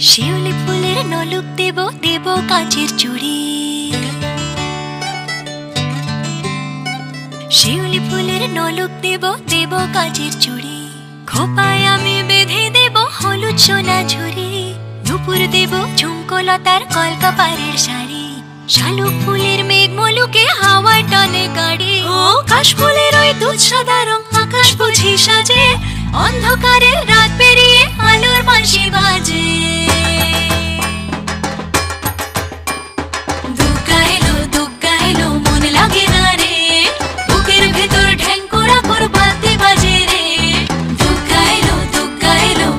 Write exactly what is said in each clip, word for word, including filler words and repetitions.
শিউলি ফুলের নলুক দেব দেব কাঁচের চুড়ি, শিউলি ফুলের নলুক দেব দেব কাঁচের চুড়ি, খোপায় আমি বেঁধে দেব হলুদ সোনা ঝুরি, দুপুর দেব ঝুমকোলতার কলকাপাড়ের শাড়ি, শালুক ফুলের মেঘ মলুকে হাওয়ার টানে গাড়ি, ও কাশ ফুলের ওই দুধ সাদা রং আকাশ বুঝি সাজে, অন্ধকারের রাত পেরিয়ে আলোর বাঁশি বাজে। দুগ্গা এলো দুগ্গা এলো মন লাগে না রে, বুকের ভেতর ঢ্যাঙ্কুরা কর বাজতে বাজে রে। দুগ্গা এলো দুগ্গা এলো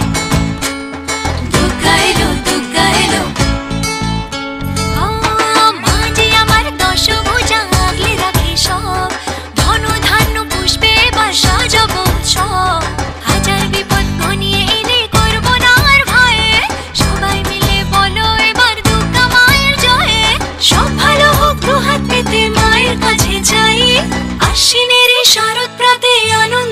দুগ্গা এলো দুগ্গা এলো, ও মাঝে আমার দশভুজা আগলে রাখে সব, ধনু ধান্য পুষ্পে এবার সাজাবো সব, হাজার বিপদ ঘনিয়ে এনে করবো না আর ভয়ে, সবাই মিলে বলো এবার দুগ্গা মায়ের জয়ে। সব ভালো হোক দু হাত পেতে মায়ের কাছে চাই, আশ্বিনের এই শরৎ প্রাতে আনন্দ